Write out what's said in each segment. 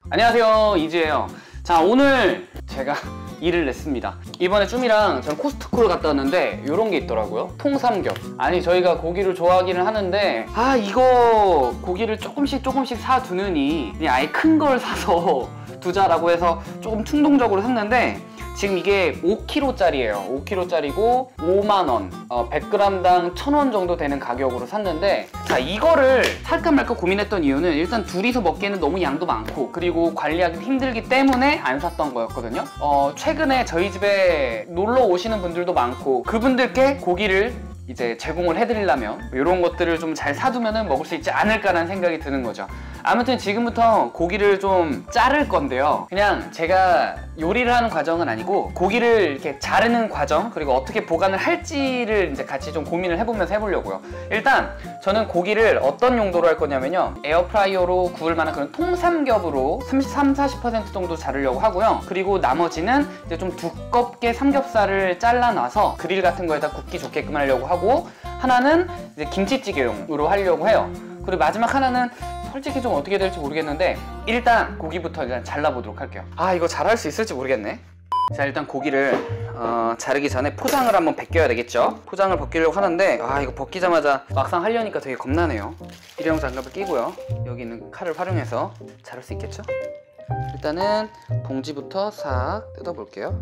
안녕하세요, 이지예요. 자, 오늘 제가 일을 냈습니다. 이번에 쭈미랑 저는 코스트코를 갔다 왔는데 이런 게 있더라고요. 통삼겹. 아니, 저희가 고기를 좋아하기는 하는데 이거 고기를 조금씩 사두느니 그냥 아예 큰 걸 사서 두자라고 해서 조금 충동적으로 샀는데, 지금 이게 5kg짜리예요. 5kg짜리고 5만원, 100g당 1000원 정도 되는 가격으로 샀는데, 자, 이거를 살까 말까 고민했던 이유는 일단 둘이서 먹기에는 너무 양도 많고, 그리고 관리하기 힘들기 때문에 안 샀던 거였거든요. 최근에 저희 집에 놀러 오시는 분들도 많고, 그분들께 고기를 이제 제공을 해드리려면 이런 것들을 좀 잘 사두면 먹을 수 있지 않을까라는 생각이 드는 거죠. 아무튼 지금부터 고기를 좀 자를 건데요, 그냥 제가 요리를 하는 과정은 아니고 고기를 이렇게 자르는 과정, 그리고 어떻게 보관을 할지를 이제 같이 좀 고민을 해보면서 해보려고요. 일단 저는 고기를 어떤 용도로 할 거냐면요, 에어프라이어로 구울 만한 그런 통삼겹으로 30-40% 정도 자르려고 하고요. 그리고 나머지는 이제 좀 두껍게 삼겹살을 잘라놔서 그릴 같은 거에다 굽기 좋게끔 하려고 하고, 하나는 이제 김치찌개용으로 하려고 해요. 그리고 마지막 하나는 솔직히 좀 어떻게 될지 모르겠는데, 일단 고기부터 일단 잘라보도록 할게요. 이거 잘할 수 있을지 모르겠네. 자, 일단 고기를 자르기 전에 포장을 한번 벗겨야 되겠죠. 포장을 벗기려고 하는데 이거 벗기자마자 막상 하려니까 되게 겁나네요. 일회용 장갑을 끼고요, 여기 있는 칼을 활용해서 자를 수 있겠죠. 일단은 봉지부터 싹 뜯어볼게요.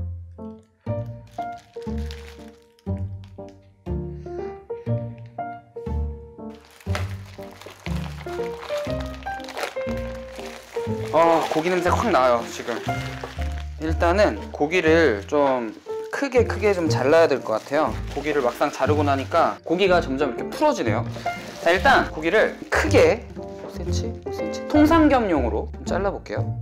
고기 냄새 확 나요 지금. 일단은 고기를 좀 크게 좀 잘라야 될 것 같아요. 고기를 막상 자르고 나니까 고기가 점점 이렇게 풀어지네요. 자, 일단 고기를 크게 5cm 통삼겹용으로 좀 잘라볼게요.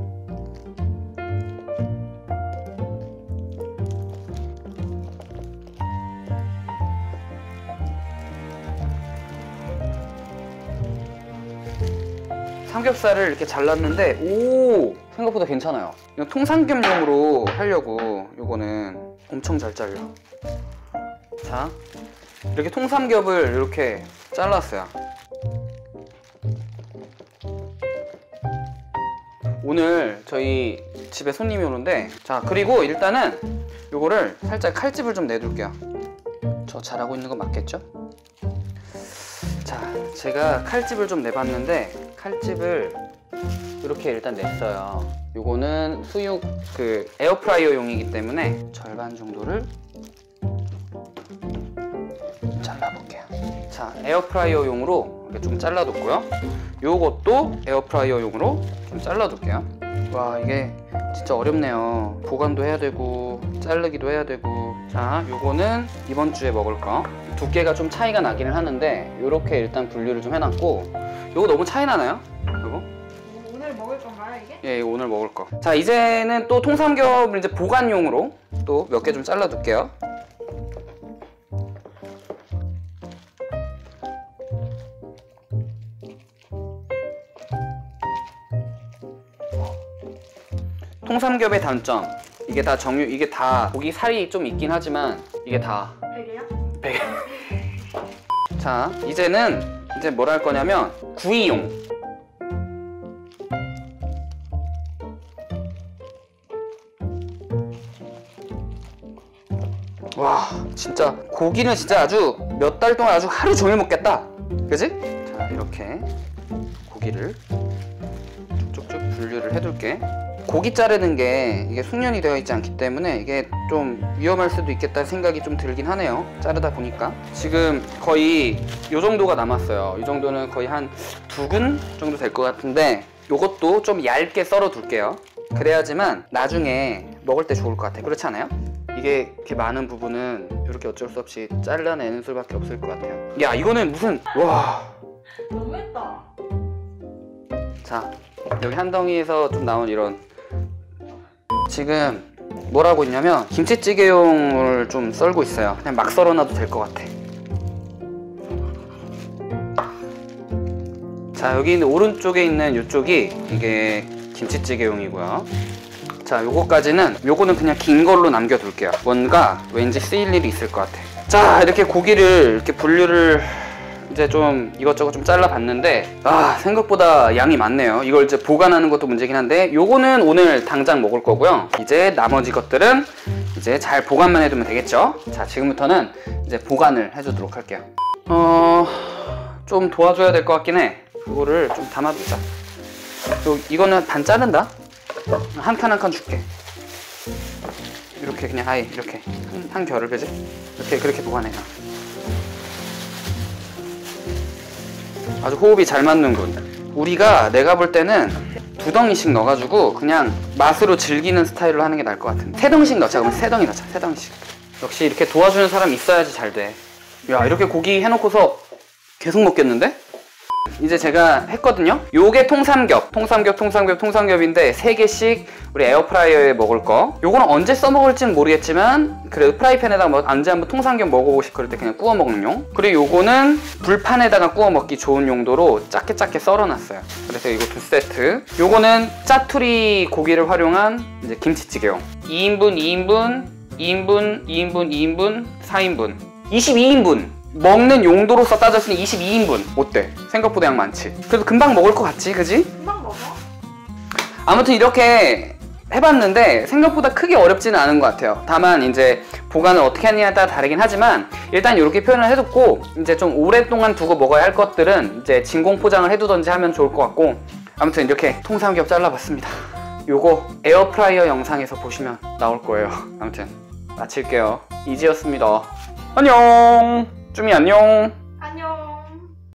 삼겹살을 이렇게 잘랐는데, 생각보다 괜찮아요. 이거 통삼겹용으로 하려고 요거는 엄청 잘 잘려. 자, 이렇게 통삼겹을 이렇게 잘랐어요. 오늘 저희 집에 손님이 오는데, 자, 그리고 일단은 요거를 살짝 칼집을 좀 내둘게요. 저 잘하고 있는 거 맞겠죠? 자, 제가 칼집을 좀 내봤는데, 칼집을 이렇게 일단 냈어요. 요거는 수육 에어프라이어 용이기 때문에 절반 정도를 잘라볼게요. 자, 에어프라이어 용으로 이렇게 좀 잘라뒀고요. 요것도 에어프라이어 용으로 좀 잘라둘게요. 와, 이게 진짜 어렵네요. 보관도 해야 되고 자르기도 해야 되고. 자, 요거는 이번 주에 먹을 거. 두께가 좀 차이가 나기는 하는데 요렇게 일단 분류를 좀 해놨고, 요거 너무 차이 나나요? 요거? 오늘 먹을 건가요, 이게? 예, 이거 오늘 먹을 거. 자, 이제는 또 통삼겹을 이제 보관용으로 또 몇 개 좀 잘라둘게요. 통삼겹의 단점, 이게 다 이게 다 고기 살이 좀 있긴 하지만 이게 다 베개야? 베개. 자, 이제는 뭘 할 거냐면 구이용. 와, 진짜 고기는 진짜 아주 몇 달 동안 아주 하루 종일 먹겠다, 그지? 자, 이렇게 고기를 쭉쭉쭉 분류를 해둘게. 고기 자르는 게 이게 숙련이 되어 있지 않기 때문에 이게 좀 위험할 수도 있겠다 생각이 좀 들긴 하네요. 자르다 보니까 지금 거의 요 정도가 남았어요. 이 정도는 거의 한 2근 정도 될 것 같은데, 요것도 좀 얇게 썰어 둘게요. 그래야지만 나중에 먹을 때 좋을 것 같아요. 그렇지 않아요? 이게 이렇게 많은 부분은 이렇게 어쩔 수 없이 잘라내는 수밖에 없을 것 같아요. 야, 이거는 무슨, 와, 너무했다. 자, 여기 한 덩이에서 좀 나온 이런, 지금 뭘 하고 있냐면 김치찌개용을 좀 썰고 있어요. 그냥 막 썰어놔도 될 것 같아. 자, 여기 있는 오른쪽에 있는 이쪽이 이게 김치찌개용이고요. 자, 요거는 그냥 긴 걸로 남겨둘게요. 뭔가 왠지 쓰일 일이 있을 것 같아. 자, 이렇게 고기를 이렇게 분류를 이제 좀 이것저것 좀 잘라봤는데 생각보다 양이 많네요. 이걸 이제 보관하는 것도 문제긴 한데 요거는 오늘 당장 먹을 거고요. 이제 나머지 것들은 이제 잘 보관만 해두면 되겠죠. 자, 지금부터는 이제 보관을 해주도록 할게요. 좀 도와줘야 될 것 같긴 해. 이거를 좀 담아두자. 이거는 반 자른다. 한 칸 한 칸 줄게. 이렇게 그냥 아예 이렇게 한 결을 그지? 이렇게 그렇게 보관해요. 아주 호흡이 잘 맞는군. 우리가 내가 볼 때는 2덩이씩 넣어가지고 그냥 맛으로 즐기는 스타일로 하는 게 나을 것 같은데 3덩이씩 넣자. 그러면 3덩이 넣자. 3덩이씩. 역시 이렇게 도와주는 사람 있어야지 잘 돼. 야, 이렇게 고기 해놓고서 계속 먹겠는데? 이제 제가 했거든요. 요게 통삼겹인데 3개씩 우리 에어프라이어에 먹을 거. 요거는 언제 써먹을지는 모르겠지만 그래도 프라이팬에다가 언제 한번 통삼겹 먹어보고 싶을 때 그냥 구워 먹는 용. 그리고 요거는 불판에다가 구워 먹기 좋은 용도로 작게 썰어놨어요. 그래서 이거 2세트. 요거는 짜투리 고기를 활용한 이제 김치찌개용. 2인분 4인분 22인분 먹는 용도로서 따졌으니 22인분. 어때? 생각보다 양 많지? 그래도 금방 먹을 것 같지? 그지? 금방 먹어? 아무튼 이렇게 해봤는데 생각보다 크게 어렵지는 않은 것 같아요. 다만 이제 보관을 어떻게 하느냐에 따라 다르긴 하지만 일단 이렇게 표현을 해뒀고 이제 좀 오랫동안 두고 먹어야 할 것들은 이제 진공 포장을 해두던지 하면 좋을 것 같고 아무튼 이렇게 통삼겹 잘라봤습니다. 요거 에어프라이어 영상에서 보시면 나올 거예요. 아무튼 마칠게요. 이지였습니다. 안녕. 쭈미 안녕.